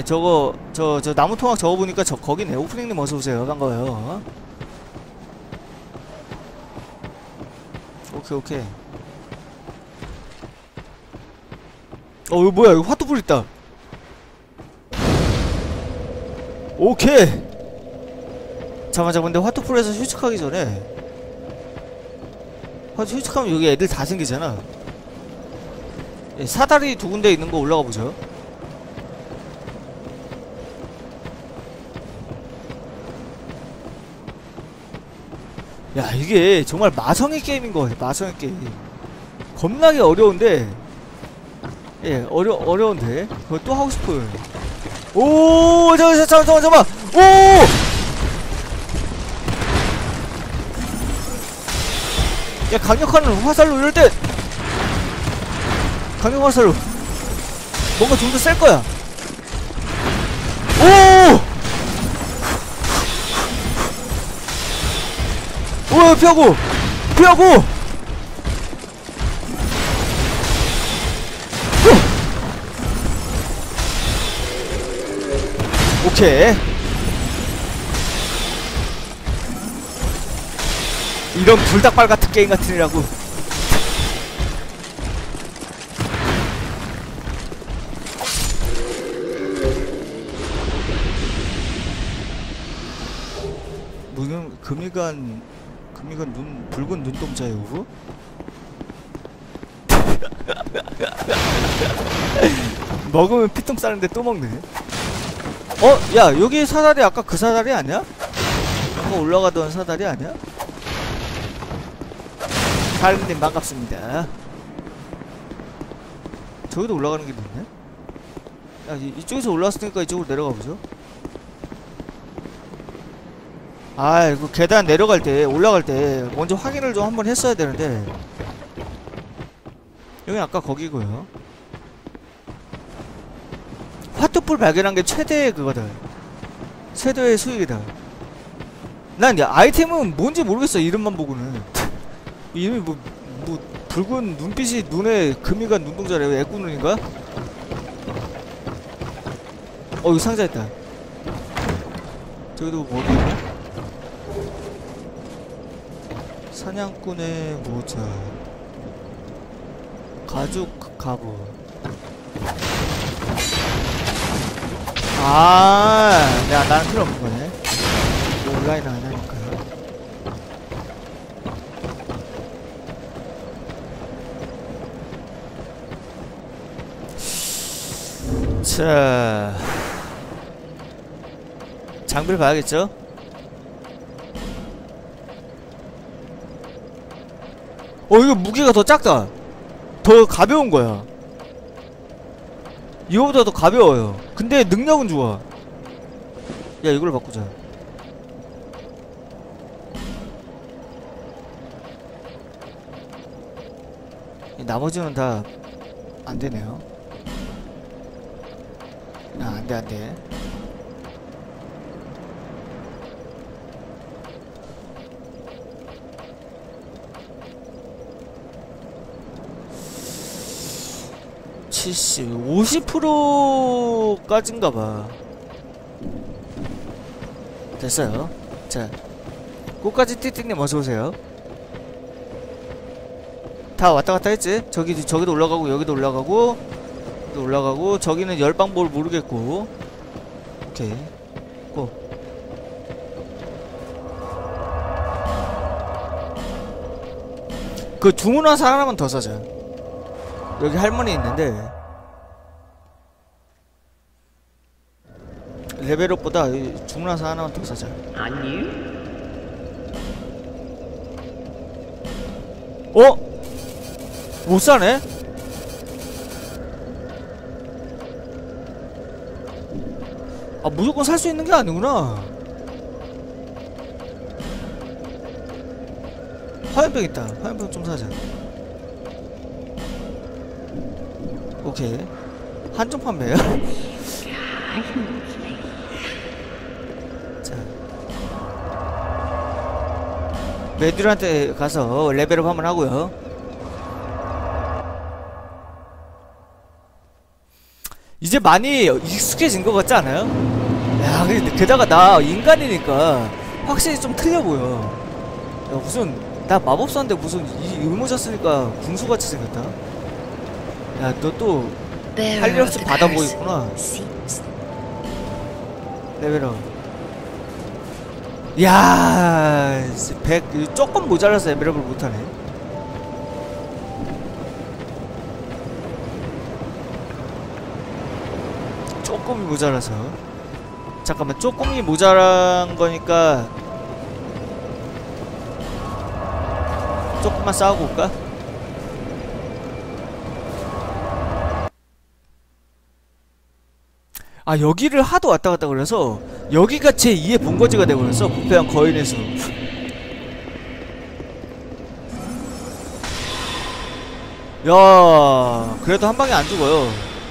저거 저 나무 토막 저거 보니까 저 거기네. 오프닝님 어서 오세요. 반가워요. 오케이 오케이. 이거 뭐야? 이거 화투불 있다. 오케이. 잠깐만 근데 화투풀에서 휴식하기 전에 휴식하면 여기 애들 다 생기잖아. 사다리 두 군데 있는 거 올라가 보죠. 야, 이게 정말 마성의 게임인 거 같아. 마성의 게임. 겁나게 어려운데, 예, 어려운데 그거 또 하고 싶어요. 오, 잠깐만. 오! 야, 강력한 화살로 이럴 때 강력 화살로 뭔가 좀 더 셀 거야. 오! 오, 피하고! 오케이. 이런 불닭발 같은 게임 같으니라고. 금이간 붉은 눈동자요. 먹으면 피똥 싸는데 또 먹네. 야, 여기 사다리 아까 그 사다리 아니야? 아까 올라가던 사다리 아니야? 달님 반갑습니다. 저기도 올라가는 게 있네? 야, 이쪽에서 올라왔으니까 이쪽으로 내려가보죠. 이거 계단 내려갈 때, 올라갈 때 먼저 확인을 좀 한번 했어야 되는데. 여기 아까 거기고요. 화투불 발견한 게 최대의 그거다. 최대의 수익이다. 난 아이템은 뭔지 모르겠어. 이름만 보고는. 이름이 뭐 붉은 눈빛이 눈에 금이간 눈동자래요. 애꾸눈인가? 여기 상자 있다. 저기도 뭐 어디 있나? 사냥꾼의 모자, 가죽 갑옷. 나는 필요 없는 거네. 온라인 안 하니까. 자, 장비를 봐야겠죠? 이거 무게가 더 작다. 더 가벼운 거야. 이거보다 더 가벼워요. 근데 능력은 좋아. 야, 이걸로 바꾸자. 나머지는 다 안되네요. 안돼. (70) 50%까지인가봐. 됐어요. 자, 끝까지 띠띠님 어서오세요. 다 왔다갔다 했지? 저기도 올라가고 여기도 올라가고 여기도 올라가고. 저기는 열방법을 모르겠고. 오케이 고. 그 주문화사 하나만 더 사자. 여기 할머니 있는데 레벨업보다 주문화사 하나만 더 사자. 못 사네? 무조건 살 수 있는 게 아니구나. 화염병 있다. 화염병 좀 사자. 오케이. 한정 판매야? 자, 메듀한테 가서 레벨업 한번 하고요. 이제 많이 익숙해진 것 같지 않아요? 야, 게다가 나 인간이니까 확실히 좀 틀려 보여. 야, 무슨 나 마법사인데 무슨 이 의무자 쓰니까 궁수같이 생겼다. 야, 너 또 할 일 없이 받아 보이구나. 레벨업. 야, 100 조금 모자라서 레벨업을 못하네. 조금이 모자라서. 잠깐만, 조금이 모자란 거니까 조금만 싸우고 올까? 아, 여기를 하도 왔다 갔다 그래서 여기가 제 2의 본거지가 되버렸어. 부패한 거인의 숲. 야, 그래도 한 방에 안 죽어요.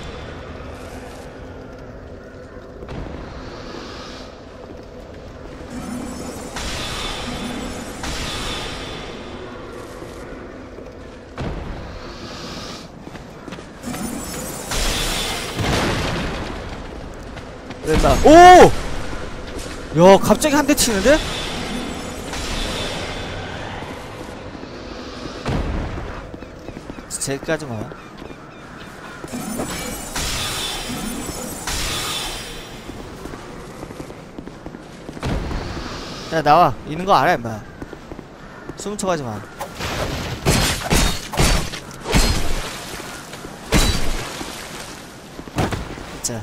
됐다. 오! 야, 갑자기 한 대 치는데? 쟤까지 마. 야, 나와. 있는 거 알아, 임마. 숨 쳐가지 마. 자.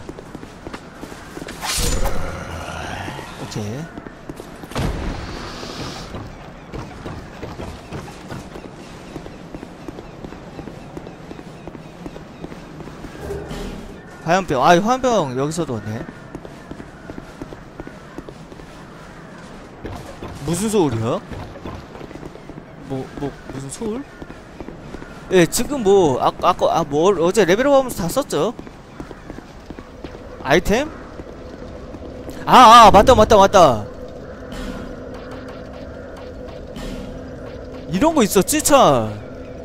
오케이. 화염병. 아, 화염병 여기서도 왔네. 무슨 소울이야? 무슨 소울? 예, 지금 뭐 아까 어제 레벨업 하면서 다 썼죠? 아이템? 맞다. 이런 거 있었지, 참.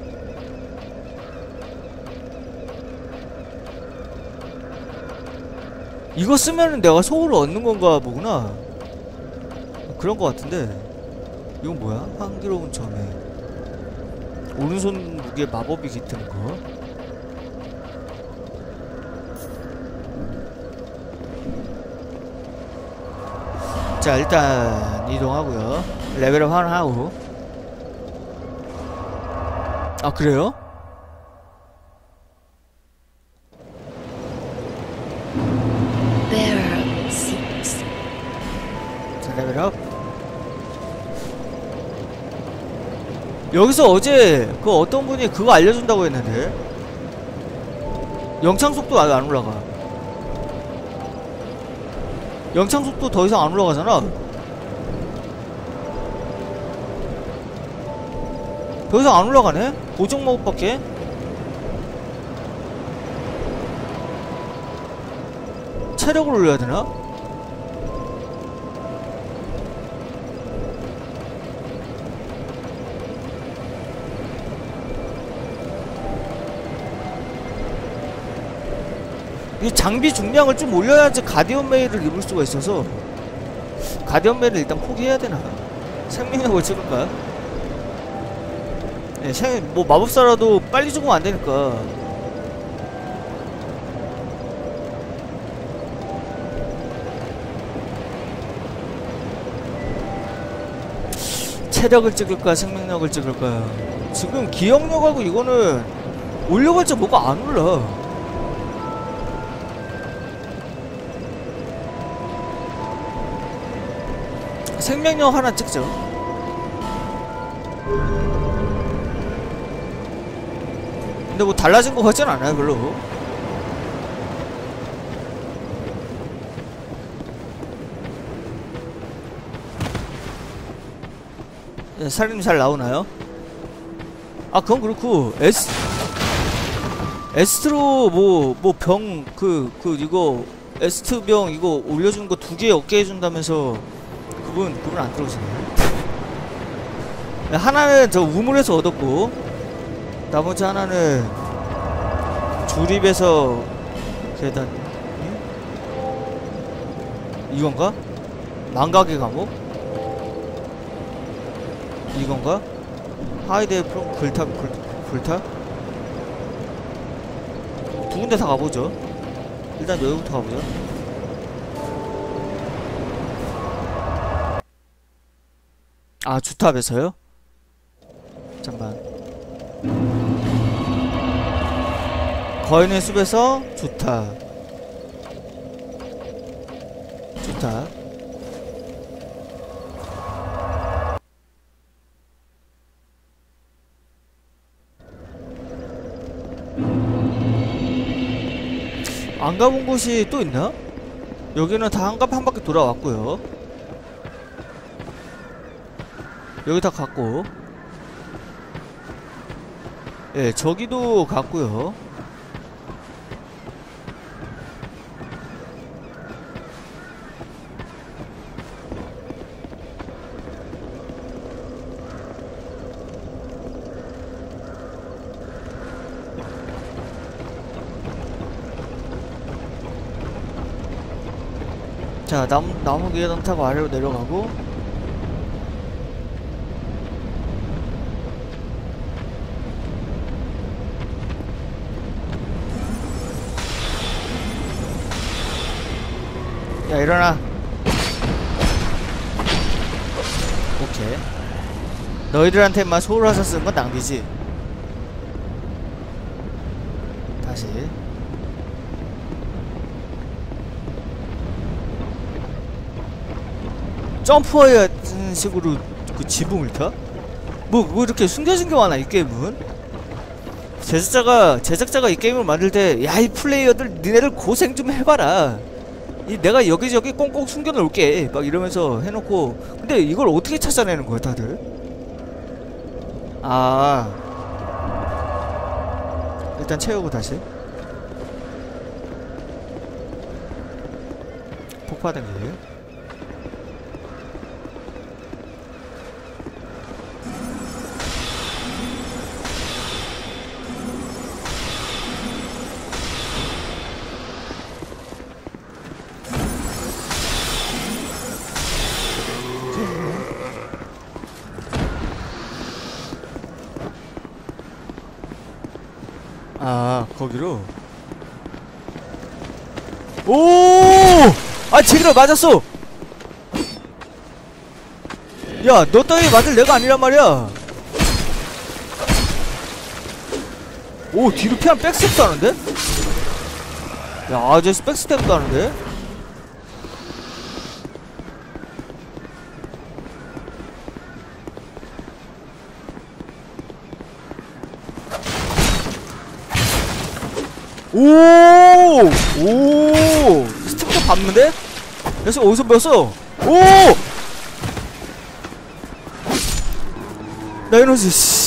이거 쓰면은 내가 소울을 얻는 건가 보구나. 그런 거 같은데. 이건 뭐야? 향기로운 점에 오른손 무게 마법이 깃드는 거. 자, 일단 이동하고요. 레벨업 하나 하고. 아, 그래요? 자, 레벨업. 여기서 어제 그 어떤 분이 그거 알려준다고 했는데 영창 속도 아예 안 올라가. 영창 속도 더 이상 안 올라가잖아. 더 이상 안 올라가네? 고정 마법밖에? 체력을 올려야 되나? 이 장비 중량을 좀 올려야지 가디언 메일을 입을 수가 있어서 가디언 메일을 일단 포기해야 되나? 생명력을 찍을까? 네, 뭐 마법사라도 빨리 죽으면 안 되니까. 체력을 찍을까 생명력을 찍을까. 지금 기억력하고 이거는 올려봤자 뭐가 안 올라. 생명력 하나 찍죠. 근데 뭐 달라진 것 같진 않아요 별로. 네, 살림 잘 나오나요? 아, 그건 그렇고 에스트로 병 이거 에스트 병 이거 올려주는 거 2개 얻게 해준다면서 그분 안 들어오시네. 하나는 저 우물에서 얻었고 나머지 하나는 조립에서 계단 이건가? 망각의 감옥? 이건가? 하이드 프롬 글타? 두 군데 다 가보죠. 일단 여기부터 가보죠. 아, 주탑에서요? 잠깐. 거인의 숲에서 주탑. 안 가본 곳이 또 있나? 여기는 다 한 바퀴 돌아왔고요. 여기 다 갔고, 예, 저기도 갔고요. 자, 나무 계단 타고 아래로 내려가고, 야, 일어나. 오케이. 너희들한테만 소홀해서 쓴 건 낭비지. 다시. 점프해야 하는 식으로 그 지붕을 타? 뭐 이렇게 숨겨진 게 많아, 이 게임은? 제작자가 이 게임을 만들 때, 야, 이 플레이어들, 니네들 고생 좀 해봐라. 내가 여기저기 꽁꽁 숨겨놓을게. 막 이러면서 해놓고. 근데 이걸 어떻게 찾아내는 거야, 다들? 아. 일단 채우고 다시. 폭파된 길. 아, 거기로. 오! 아, 제기라 맞았어. 야, 너 따위 맞을 내가 아니란 말이야. 오, 뒤로 피하면 백스텝도 하는데? 야, 아저씨 백스텝도 하는데? 오! 스텝도 밟는데? 그래서 어디서 배웠어? 오! 나 에너지, 씨.